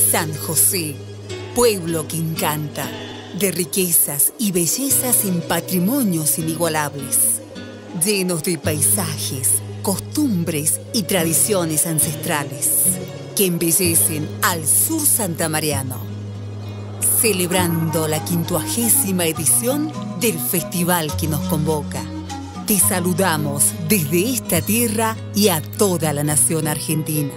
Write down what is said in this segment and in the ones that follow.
San José, pueblo que encanta, de riquezas y bellezas en patrimonios inigualables, llenos de paisajes, costumbres y tradiciones ancestrales que embellecen al sur santamariano, celebrando la 50ª edición del festival que nos convoca. Te saludamos desde esta tierra y a toda la nación argentina.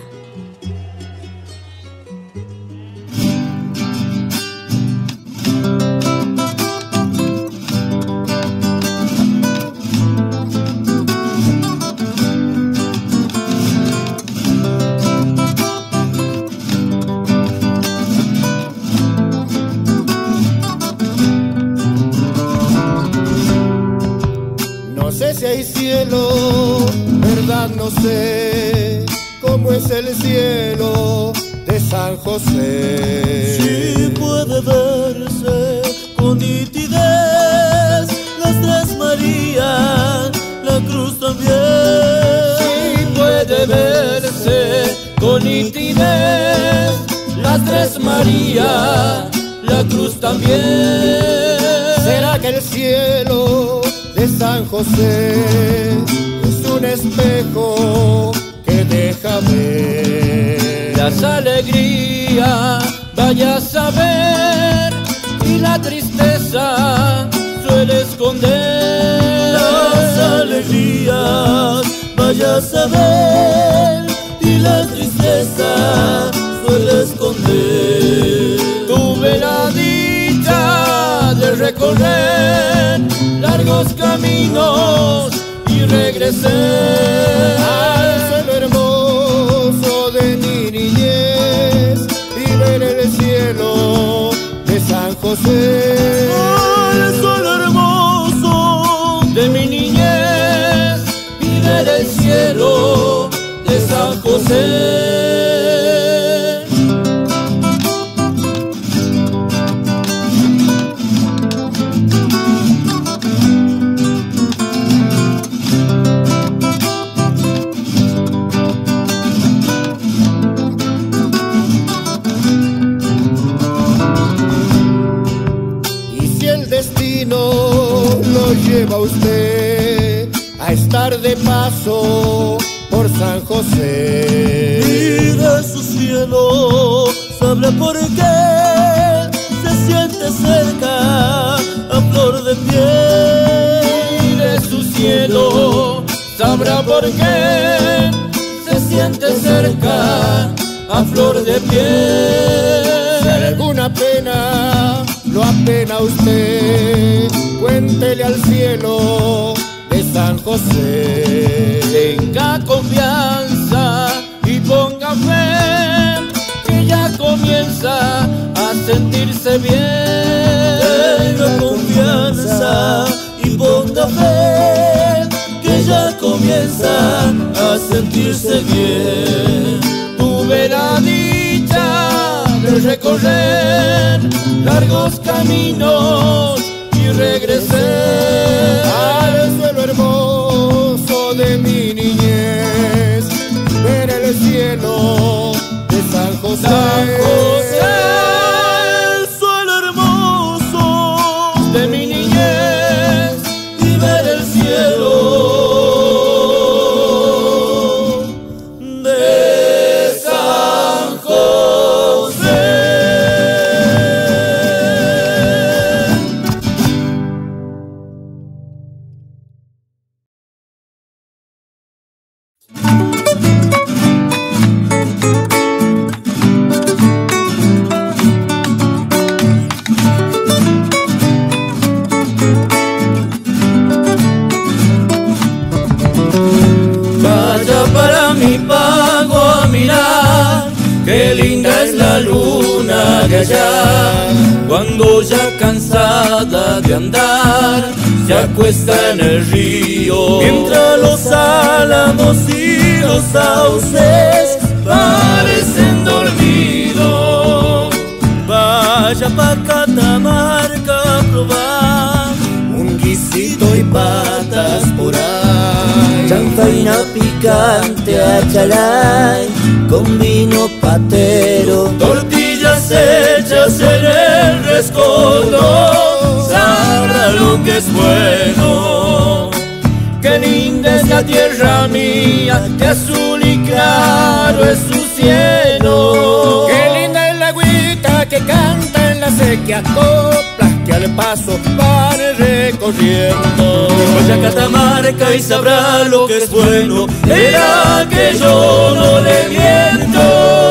Si hay cielo, verdad no sé cómo es el cielo de San José. Sí puede verse con nitidez las tres Marías, la cruz también. Sí puede verse con nitidez las tres Marías, la cruz también. ¿Será que el cielo de San José es un espejo que deja ver las alegrías, vaya a saber, y la tristeza suele esconder? Las alegrías, vaya a saber, y la tristeza suele esconder. Tuve la dicha de recorrer largos caminos y regresé al suelo hermoso de mi niñez y ver el cielo de San José. Al suelo hermoso de mi niñez y ver el cielo de San José. Lo lleva usted a estar de paso por San José. Y de su cielo sabrá por qué se siente cerca a flor de piel. Y de su cielo sabrá por qué se siente cerca a flor de piel. Si alguna pena lo apena usted, cuéntele al cielo de San José. Tenga confianza y ponga fe, que ya comienza a sentirse bien. Tenga confianza y ponga fe, que ya comienza a sentirse bien. Tuve la dicha de recorrer largos caminos y regresé al suelo hermoso de mi niñez, ver el cielo de San José. San José, el suelo hermoso de mi niñez y ver el cielo de San José. Qué linda es la luna de allá, cuando ya cansada de andar se acuesta en el río, mientras los álamos y los sauces parecen dormidos. Vaya pa' Catamarca a probar un guisito y patas por ahí, chanfaina picante a chalay con vino patero, tortilla en el rescoldo sabrá lo que es bueno. Qué linda es la tierra mía, que azul y claro es su cielo. Qué linda es la agüita que canta en la sequía, coplas que al paso van recorriendo. Vaya a Catamarca y sabrá lo que es bueno, verá que yo no le miento.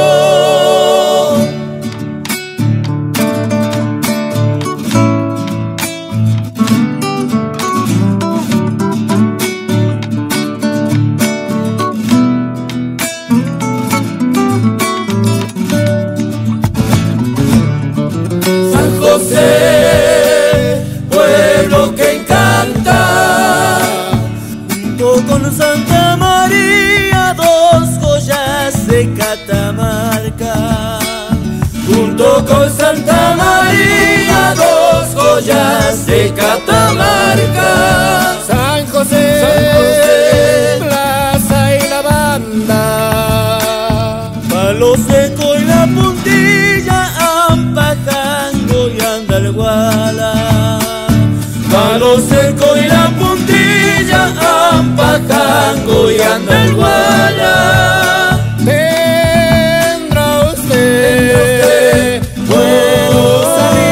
Pueblo que encanta, junto con Santa María, dos joyas de Catamarca. Junto con Santa María, dos joyas de Catamarca. San José, Plaza y la Banda, Palo Seco y la Puntilla, Ampajango y Andalguala. Palo Seco y la Puntilla, Ampajango y Andalguala. tendrá usted buenos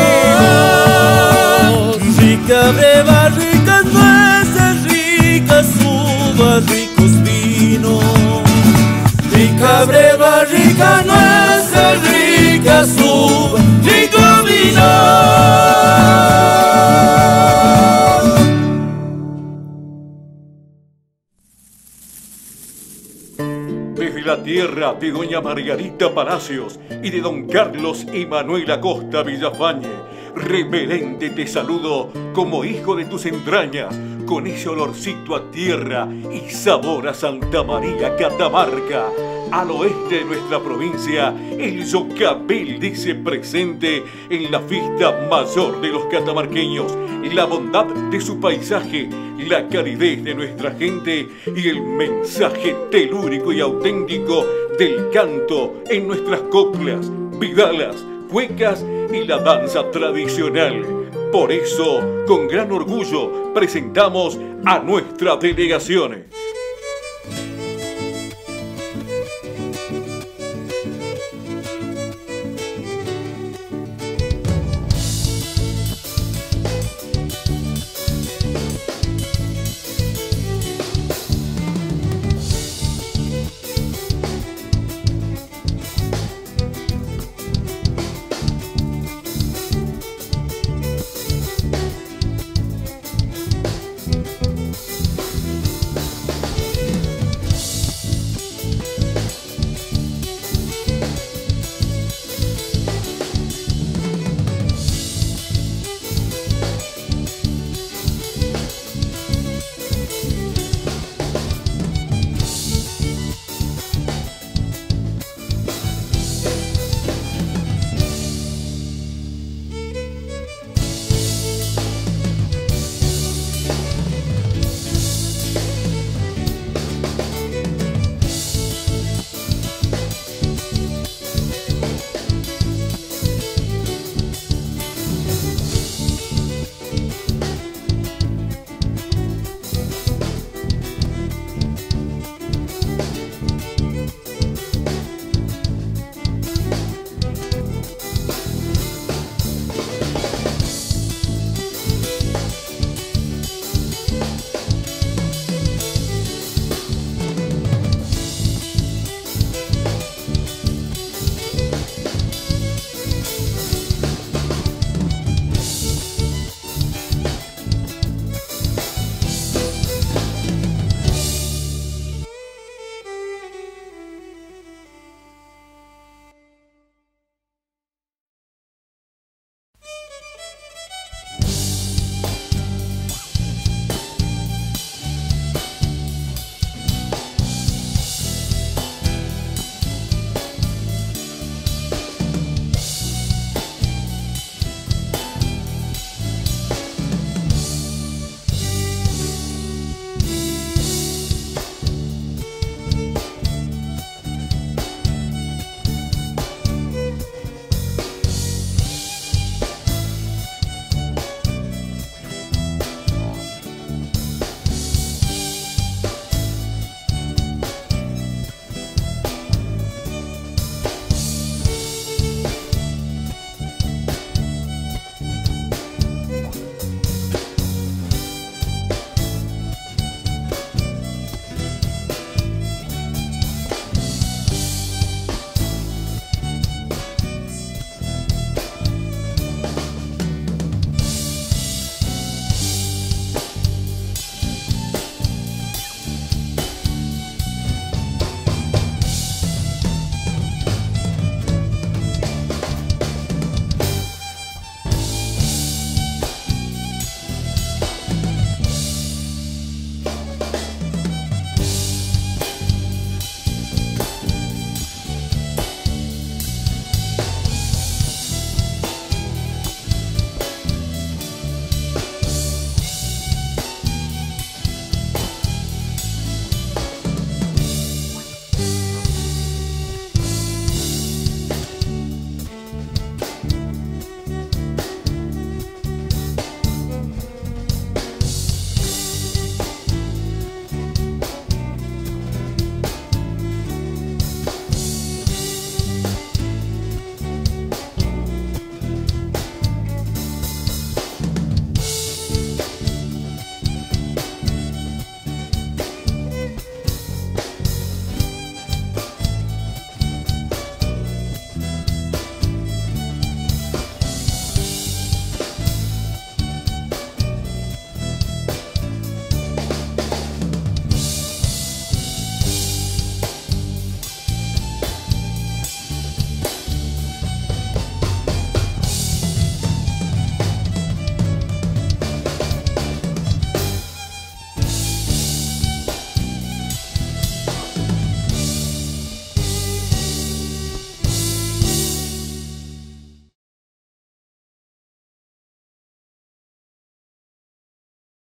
amigos. Rica breva, ricas nueces, ricas uvas, ricos vinos. Rica breva, rica nueces, rica uvas, rico vino. Desde la tierra de doña Margarita Palacios y de don Carlos y Manuel Acosta Villafañe, reverente te saludo como hijo de tus entrañas, con ese olorcito a tierra y sabor a Santa María, Catamarca. Al oeste de nuestra provincia, el Yocabel dice presente en la fiesta mayor de los catamarqueños, la bondad de su paisaje, la calidez de nuestra gente y el mensaje telúrico y auténtico del canto en nuestras coplas, vidalas, cuecas y la danza tradicional. Por eso, con gran orgullo, presentamos a nuestra delegación.